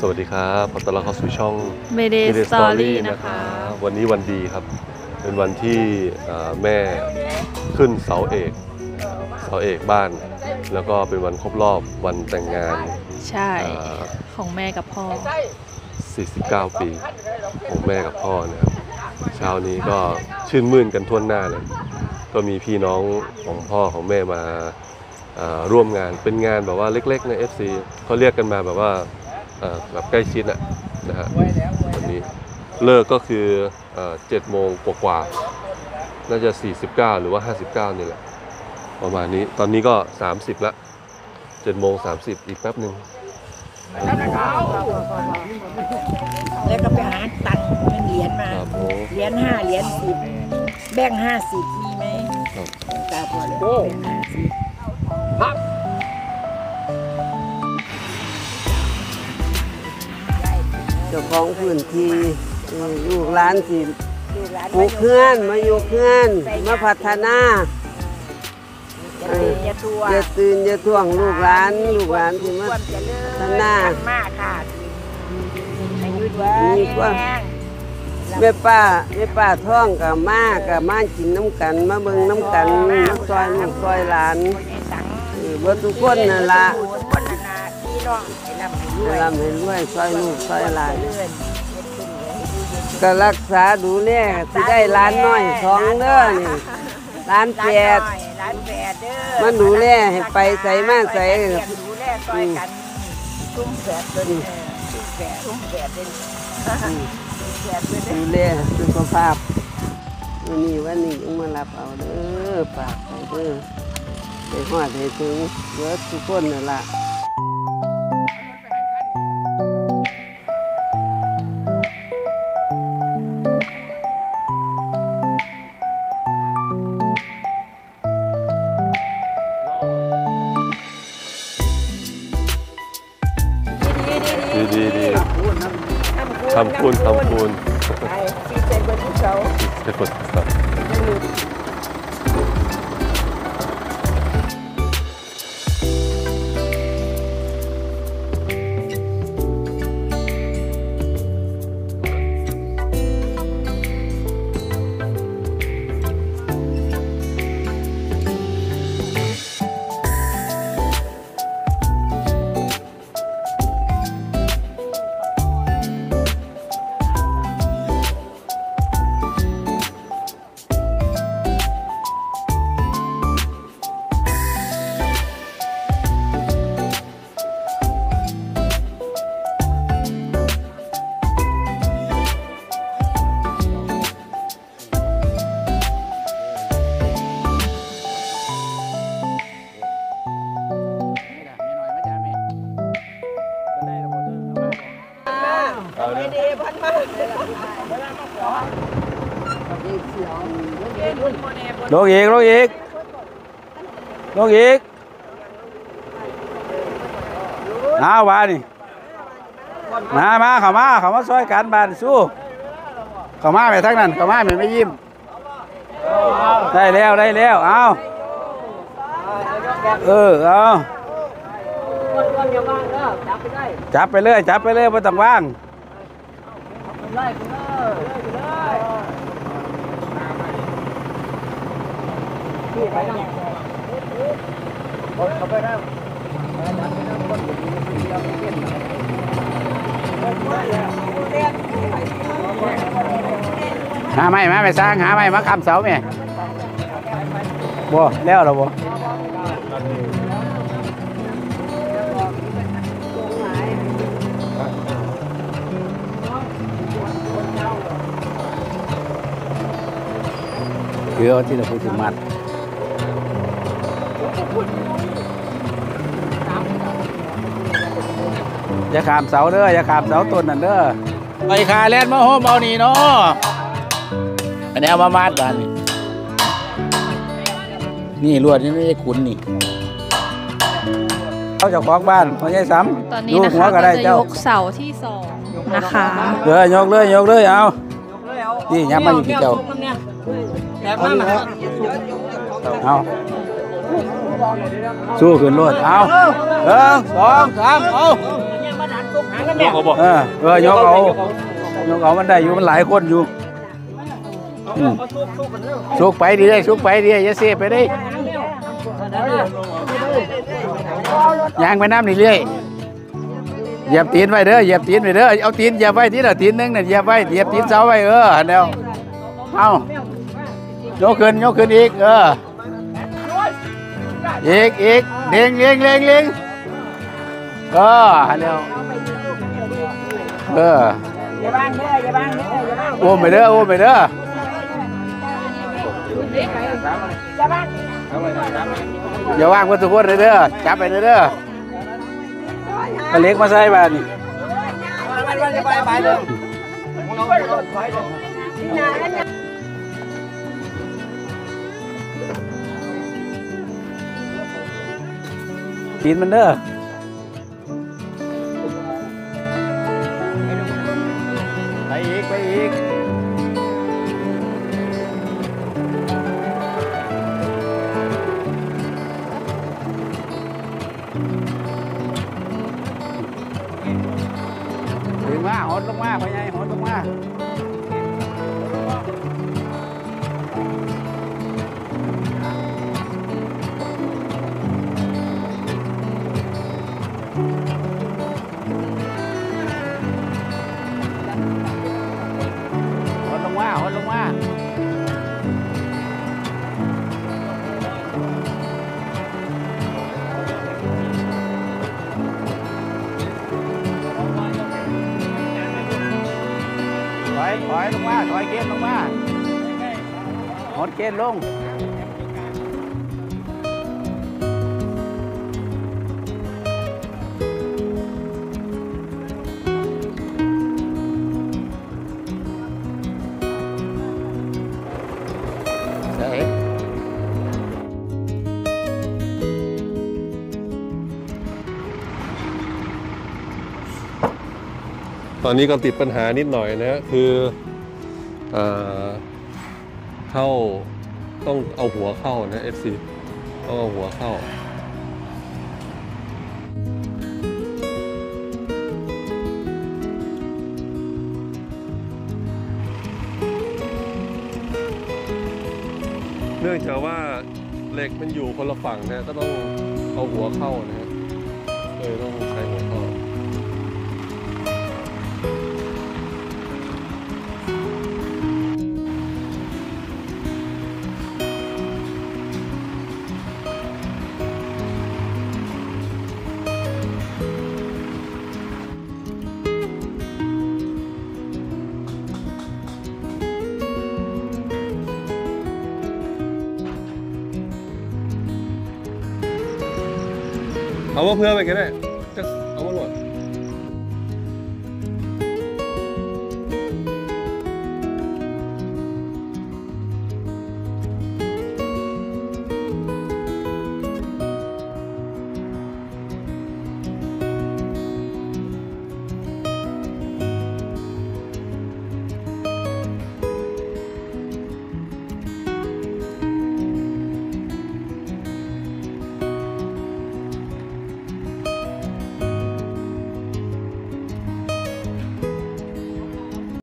วัสดีครับขอต้อนรับเข้าสู่ช่อง Mayday Story นะคะวันนี้วันดีครับเป็นวันที่แม่ขึ้นเสาเอกบ้านแล้วก็เป็นวันครบรอบวันแต่งงานใช่ของแม่กับพ่อ 49 ปีของแม่กับพ่อนะครับเช้านี้ก็ชื่นมื่นกันทั่วหน้าเลยก็มีพี่น้องของพ่อของแม่มาร่วมงานเป็นงานแบบว่าเล็กๆใน FC เขาเรียกกันมาแบบว่าแบบใกล้ชิดนะฮะวันนี้เลิกก็คือ7 โมงกว่าๆน่าจะ49หรือว่า59นี่แหละประมาณนี้ตอนนี้ก็30ละ7 โมง 30อีกแป๊บหนึ่งแล้วก็ไปหาตัดเป็นเหรียญมาเหรียญ5เหรียญ10แบ่ง50มีไหมตาพอแล้วแบ่ง50ครับเจ้าของพื้นที่ลูกหลานสิปลูกเพื่อนมาอยู่เพื่อนมาพัฒนาอย่าตื่นอย่าท่วงลูกหลานที่มาพัฒนามากค่ะมีกว่าแม่ป้าท่องกับมากินน้ำกันมาเบิ่งน้ำกันมาซอยลูกซอยหลานเบิดทุกคนนั่นละลำให้รวยซอยลูกซอยหลานก็รักษาดูแลที่ได้ร้านน้อย2เด้อนี่ร้าน8มันดูแลให้ไปใส่มาใส่ดูแลซอยกันชุ่มแผดเลยชุ่มแผดดูแลสุขภาพวันนี้ยังมารับเอาเด้อฝากไปเด้อไปฮอดให้ถึงเบิดทุกคนนั่นล่ะดีทำคุณไปที่ใจเบอร์ที่เขาเป็นคนสัตว์ลงอีกเอาบ้านนี่มาเข้ามาซอยกันบ้านสู้เข้ามาไปทั้งนั้นเข้ามาไม่ยิ้มได้แล้วเอาเอาจับไปเลยไม่ต้องว่างหาไม้มาไปสร้างหาไม้มาคำเสาไหมบ่แล้วหรอบ่คือที่เราพูดถึงมัดอย่าขามเสาเด้ออย่าขามเสาต้นนั่นเด้อไปคาแลนมาโฮมเอานี่เนาะอันนี้เอามามัดบ้านนี่ลวดนี่ไม่ใช่ขุนนี่เขาจะคล้องบ้านเขาใช้ซ้ำตอนนี้นะคะก็จะยกเสาที่2นะคะยกเลยเอานี่ย้ำมาอยู่ที่เจ้าเอาสู้ขึ้นรถเอา1 2 3เอาแม่เขาบอกยกเอามันได้อยู่มันหลายคนอยู่สุกไปดีได้สุกไปดีอย่าเสียไปได้ยางไปน้ำนี่เรื่อยเหยียบตีนไว้เด้อเหยียบตีนไว้เด้อเอาตีนเหยียบไว้ทีละตีนนึงเนี่ยเหยียบไว้เหยียบตีนเสาไว้เดี๋ยวเอายกขึ้นอีกอีกเลี้ยงเดี๋ยวเอย่าบ้างเด้ออย่าบ้างเด้ออย่าบ้างโอ้ไปเด้ออย่าบ้างอย่าว่างคนทุกคนเลยเด้อจับไปเลยเด้อมาเล็กมาใส่บ้านนี่ตีนมันเด้อไปอีกดึงมาหดลงมาพ่อใหญ่หดลงมาหดลงมาถอยลงมาถอยเกณฑ์ลงมาหดเกณฑ์ลงตอนนี้ก็ติดปัญหานิดหน่อยนะฮะคือเข้าต้องเอาหัวเข้านะ FC ต้องเอาหัวเข้าเนื่องจากว่าเหล็กมันอยู่คนละฝั่งนะก็ต้องเอาหัวเข้านะฮะต้องใช้หัวเข้าเอาว่าเพื่อไปกันได้จะเอามาหลด